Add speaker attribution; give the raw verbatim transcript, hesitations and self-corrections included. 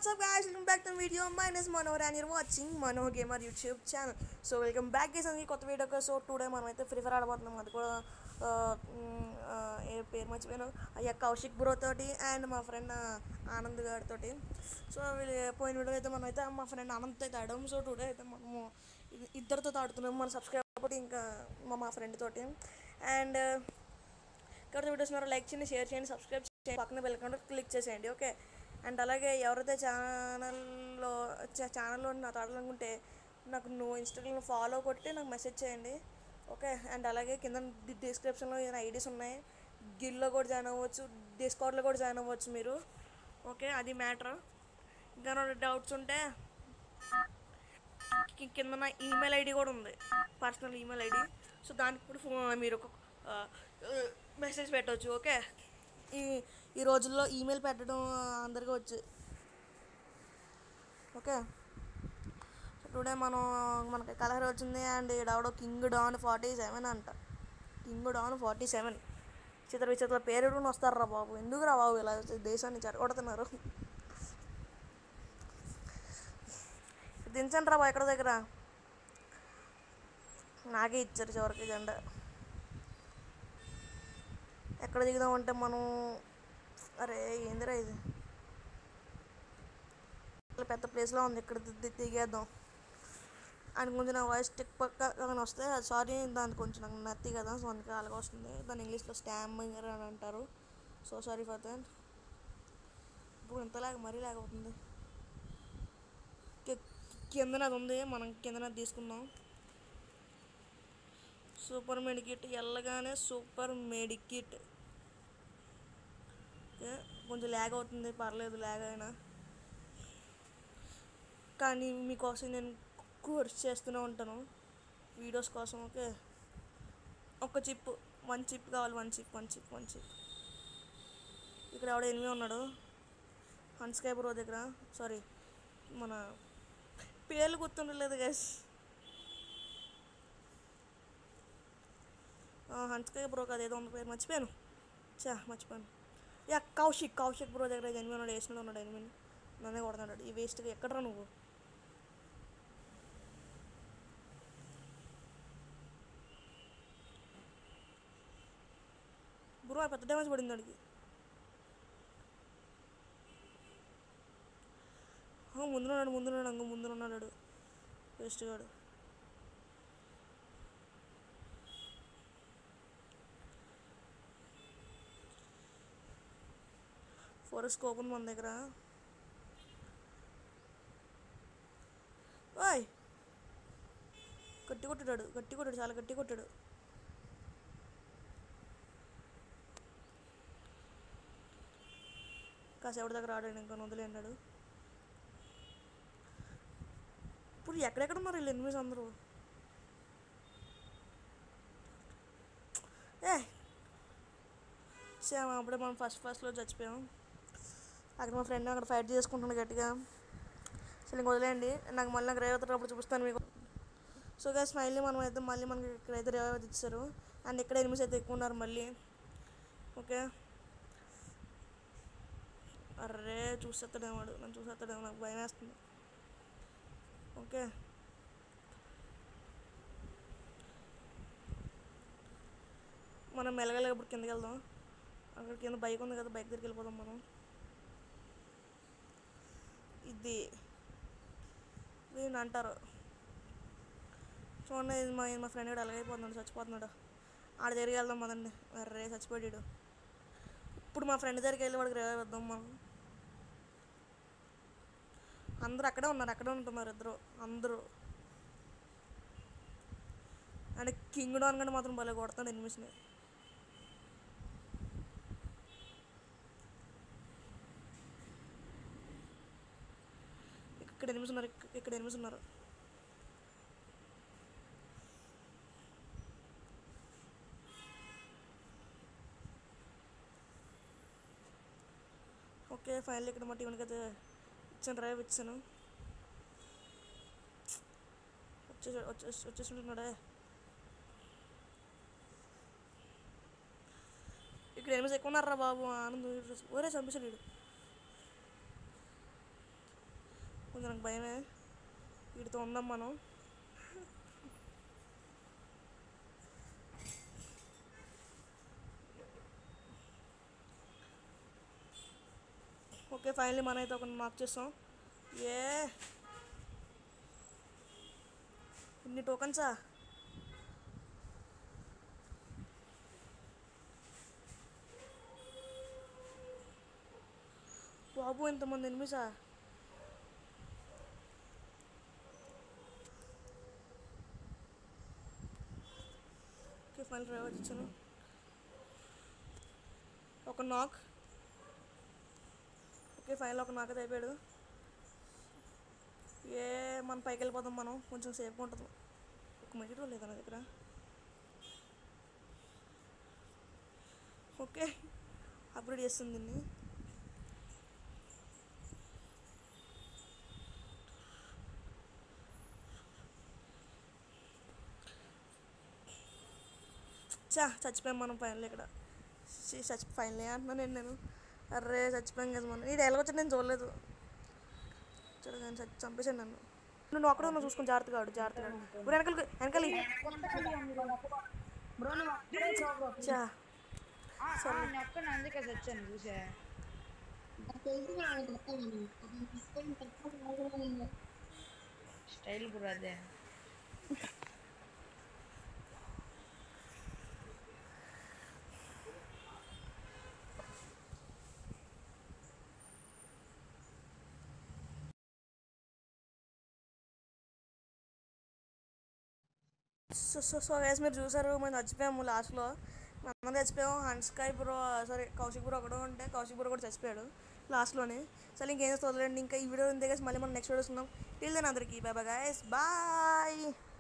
Speaker 1: what's up guys, welcome back to the video. My name is Manohar and you're watching Manohar Gamer YouTube channel. So welcome back guys and కొత్త వీడియోకి. So today మనం అయితే free fire ఆడబోతున్నాం. అది కూడా ఏ పేరు మర్చిపోయాను, అయ్యా Kaushik bro తోటి అండ్ మా ఫ్రెండ్ ఆనంద్ గారితోటి. సో వీళ్ళు పోయిన వీడియో అయితే మనం అయితే మా ఫ్రెండ్ ఆనంద్ అయితే ఆడాము. సో టుడే అయితే మనము ఇద్దరితో ఆడుతున్నాము, మన సబ్స్క్రైబర్ తోటి ఇంకా మా మా ఫ్రెండ్ తోటి. అండ్ ఇక్కడ వీడియోస్ ఉన్నారో లైక్ చేయండి, షేర్ చేయండి, సబ్స్క్రైబ్ చేయండి, పక్కన బెల్ ఐకాన్ క్లిక్ చేసేయండి. ఓకే. అండ్ అలాగే ఎవరైతే ఛానల్లో ఛానల్లో నాతో ఆడాలనుకుంటే నాకు నువ్వు ఇన్స్టాగ్రామ్లో ఫాలో కొట్టి నాకు మెసేజ్ చేయండి. ఓకే. అండ్ అలాగే కింద డిస్క్రిప్షన్లో ఏమైనా ఐడీస్ ఉన్నాయి, గిల్లో కూడా జాయిన్ అవ్వచ్చు, డిస్కౌంట్లో కూడా జాయిన్ అవ్వచ్చు మీరు. ఓకే, అది మ్యాటర్. ఇంకా డౌట్స్ ఉంటే కింద నా ఈమెయిల్ ఐడి కూడా ఉంది, పర్సనల్ ఈమెయిల్ ఐడి. సో దానికి కూడా ఫోన్ మీరు ఒక మెసేజ్ పెట్టవచ్చు. ఓకే. ఈ ఈ రోజుల్లో ఈమెయిల్ పెట్టడం అందరికీ వచ్చు. ఓకే. టుడే మనం మనకి కలర్ వచ్చింది. అండ్ ఈడవడో కింగ్ డాన్ ఫార్టీ సెవెన్ అంట. కింగ్ డాన్ ఫార్టీ సెవెన్ చిత్ర విచిత్ర పేరు వస్తారా బాబు, ఎందుకు రా బాబు ఇలా దేశాన్ని చెడగొడుతున్నారు. దించండి రా బాబు ఎక్కడ దగ్గర. నాకే ఇచ్చారు చివరికి జెండా. ఎక్కడ దిగుదామంటే మనం, అరే ఏందిరా ఇది, పెద్ద ప్లేస్లో ఉంది, ఇక్కడ దిగేద్దాం. అని కొంచెం నా వాయిస్ టిక్ పక్క కానీ వస్తే సారీ, దానికి కొంచెం నాకు నత్తి కదా, సో అందుకే అలాగే వస్తుంది. దాన్ని ఇంగ్లీష్లో స్టామింగ్ అని అంటారు. So sorry for that. ఇప్పుడు ఇంతలాగా మరీ లేకపోతుంది. కింద నాది ఉంది, మనం కింద నాది తీసుకుందాం. సూపర్ మెడికిట్ వెళ్ళగానే సూపర్ మెడికిట్. ఓకే, కొంచెం ల్యాగ్ అవుతుంది, పర్లేదు ల్యాగ్ అయినా, కానీ మీకోసం నేను కోర్స్ చేస్తూనే ఉంటాను వీడియోస్ కోసం. ఓకే, ఒక చిప్ వన్ చిప్ కావాలి, one chip one chip one chip. ఇక్కడ ఎవడో ఎనిమిది ఉన్నాడు, హన్స్కై బ్రో దగ్గర. సారీ, మన పేర్లు గుర్తుండలేదు గైస్. హన్స్కై బ్రో కదా ఏదో ఉన్న పేరు మర్చిపోయాను, చా మర్చిపోయాను. యా కౌశిక్ కౌశిక్ బ్రో దగ్గర ఎనిమిది ఉన్నాడు, వేసినాడు ఉన్నాడు ఎనిమిది. నన్నే కొడుతున్నాడు ఈ వేస్ట్గా. ఎక్కడరా నువ్వు? బ్రో పెద్ద డ్యామేజ్ పడింది వాడికి. ముందున్నాడు ముందున్నాడు అంగ ముందున్నాడు వేస్ట్ గాడు. ఫోర్ స్కోప్ ఉంది మన దగ్గర. ఓయ్ గట్టి కొట్టాడు, గట్టి కొట్టాడు, చాలా గట్టి కొట్టాడు. కాసేపటి దగ్గర ఆడాడు, ఇంకా వదిలే అన్నాడు. ఇప్పుడు ఎక్కడెక్కడ ఉన్నారు వీళ్ళు ఎనిమిస్ అందరూ? ఏ సేమ్ అప్పుడే మనం ఫస్ట్ ఫస్ట్లో చచ్చిపోయాం. అక్కడ మా ఫ్రెండ్ అక్కడ ఫైట్ చేసుకుంటున్నాడు గట్టిగా. అసలు ఇంక వదిలేయండి, నాకు మళ్ళీ నాకు రేవతి అప్పుడు చూపిస్తాను మీకు. సో గా స్మైల్ని మనం అయితే మళ్ళీ మనకి ఇక్కడైతే రేవతి ఇచ్చారు. అండ్ ఇక్కడ ఎనిమిస్ అయితే ఎక్కువ ఉన్నారు మళ్ళీ. ఓకే, అర్రే చూసేస్తాడేమో వాడు, నన్ను చూసేస్తాడేమో, నాకు భయం వేస్తుంది. ఓకే, మనం మెల్లగలగా ఇప్పుడు కిందకి వెళ్దాం. అక్కడ కింద బైక్ ఉంది కదా, బైక్ దగ్గరికి వెళ్ళిపోదాం మనం. ఇది వీడిని అంటారు చూడండి, ఇది మా మా ఫ్రెండ్ కూడా అలాగైపోతున్నాడు, చచ్చిపోతున్నాడు. ఆడ దగ్గరికి వెళ్దాం కదండి. అర్రే చచ్చిపోయాడు. ఇప్పుడు మా ఫ్రెండ్ దగ్గరికి వెళ్ళి వాడికి రేవ వేద్దాం మనం. అందరూ అక్కడే ఉన్నారు, అక్కడే ఉంటున్నారు ఇద్దరు అందరూ. అండ్ కింగ్ డాన్ కంటే మాత్రం భలే కొడతాడు ఎనిమిస్ని. ఇక్కడ ఎనిమిస్ ఉన్నారు, ఇక్కడ ఎనిమిస్ ఉన్నారు. ఓకే, ఫైనల్ ఇక్కడ మా టీంకి అయితే ఇచ్చాను, డ్రైవ్ ఇచ్చాను. వచ్చేసి వచ్చేసి వచ్చేసింటున్నాడే. ఇక్కడ ఎనిమిది ఎక్కువ ఉన్నారా బాబు. ఆనంద్ ఒరే చంపేశాడు వీడు. కొంచెం నాకు భయమే. వీటితో ఉందాం మనం. ఓకే ఫైనలీ మనం అయితే ఒక మార్క్ చేస్తాం. ఏ ఇన్ని టోకన్సా? బాబు ఎంతమంది ఎనిమిసా? ఓకే ఫైనల్ డ్రైవర్ ఇచ్చాను. ఒక నాక్. ఓకే ఫైనల్ ఒక నాక్ అయితే అయిపోయాడు. ఏ మనం పైకి వెళ్ళిపోదాం. మనం కొంచెం సేఫ్గా ఉంటుంది. ఒక మెటీరియల్ లేదా నా దగ్గర? ఓకే అప్గ్రేడ్ చేస్తుంది దీన్ని. చా చచ్చిపోయాం మనం ఫైనల్. ఇక్కడ చచ్చి ఫైనల్ అంటున్నాను నేను నేను అర్రే చచ్చిపోయాం కదా మనం. ఇది ఎలా వచ్చి నేను చూడలేదు. చూడ కానీ చచ్చి చంపేసాను నన్ను. నువ్వు అక్కడ నువ్వు చూసుకుని జాగ్రత్తగా ఆడు. జాగ్రత్తగా ఆడు. ఇప్పుడు వెనకాల వెనకాల చా
Speaker 2: అందుకే వచ్చాను చూసా. స్టైల్ కూడా అదే.
Speaker 1: సో సో సో గైస్ మీరు చూసారు మేము చచ్చిపోయాము లాస్ట్లో. మనం చచ్చిపోయాము. హన్స్కాయ్ బ్రో సారీ కౌశిక్ బ్రో ఒకడు ఉంటే కౌశిక్ బ్రో కూడా చచ్చిపోయాడు లాస్ట్లోనే. సరే ఇంకేం చేస్తే వదలండి. ఇంకా ఈ వీడియో ఉంది గైస్. మళ్ళీ మనం నెక్స్ట్ వీడియో వస్తున్నాం. టిల్ దెన్ అందరికీ బై బై గైస్. బాయ్.